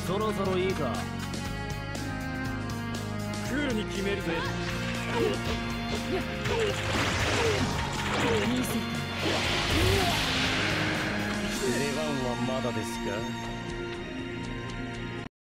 そろそろいいか。 クールに決めるぜ。 出番はまだですか。